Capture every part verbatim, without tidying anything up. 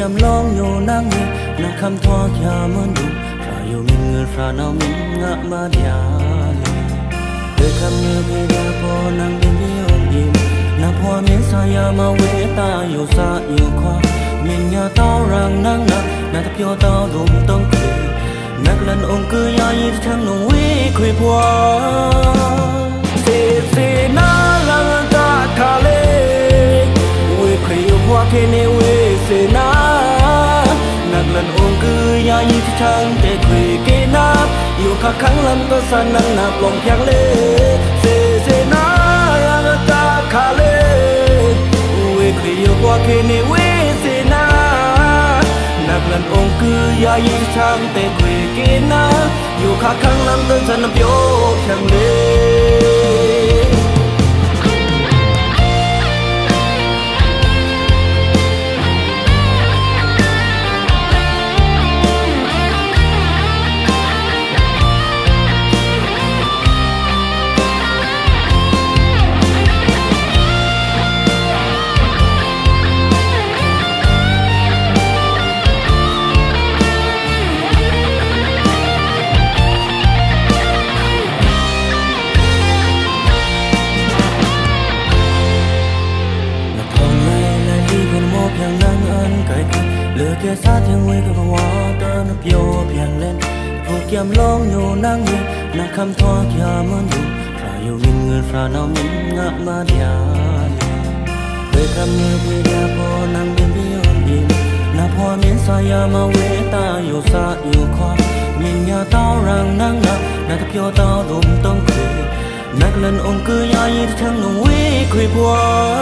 kiam long yo nang ni na kham thoa kya mun du ra yo min ngir fra na min nga ma dia le de kham ne be da po nang bin bi yo yin na phwa min sa ya ma we ta yo sa yo khwa min nya tao rang nang na na ta pyo tao dum tong kri nak lan ong cứ ya yi thang nong we khoi phwa se se na la ta kha le we khoi yo phwa ke ne we se na nak lan ong cứ ya yi thang te khoi ke na yo kha khang lam ta san nang na plong phyak le se se na la ta kha le we khoi yo phwa ke ne we se na nak lan ong cứ ya yi thang te khoi ke na yo kha khang lam ta san na pyo phyak le lừa kia sát tiếng quê của hoa tơ nó piêu piang lên phụ kiam long yo nang ni na kham thoa kia mun du ra yo min ngir fra na min nga ma dia le kham ne be da po nang bin bi yo yin na phwa min sa ya ma we ta yo sa yo khwa min nya tao rang nang na na ta pyo tao dum tong kri nak lan ong cứ ya yi thang nong we khoi phwa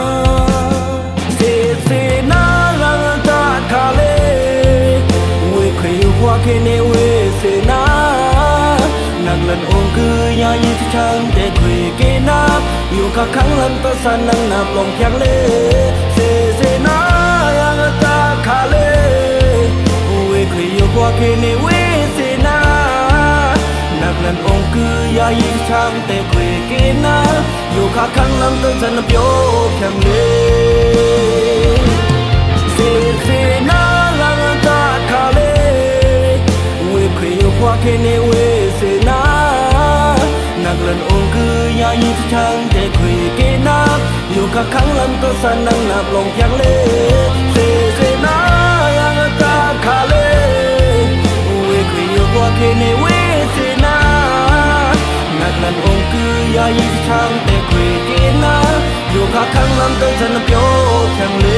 se se na rang ta kha le we khoi yo phwa ke ne we se na nak lan ong cứ ya yi thang te khoi ke na yo kha khang lan ta san nang na plong phyak le se se na rang ta kha le we khoi yo phwa ke ne we se na nak lan ong cứ ya yi thang te khoi ke na yo kha khang lan ta san na pyo phyak le se se na rang ta kha le we khoi yo phwa ke ne we se na nak lan ong cứ ya yi thang te khoi ke na yo kha khang lan ta san nang na plong phyak le se se na rang ta kha le we khoi yo phwa ke ne we se na nak lan ong cứ ya yi thang te khoi ke na yo kha khang lan ta san na pyo phyak le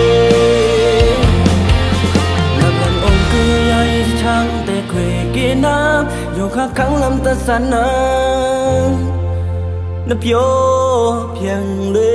yo kha khang lam ta san na na pyo phiang le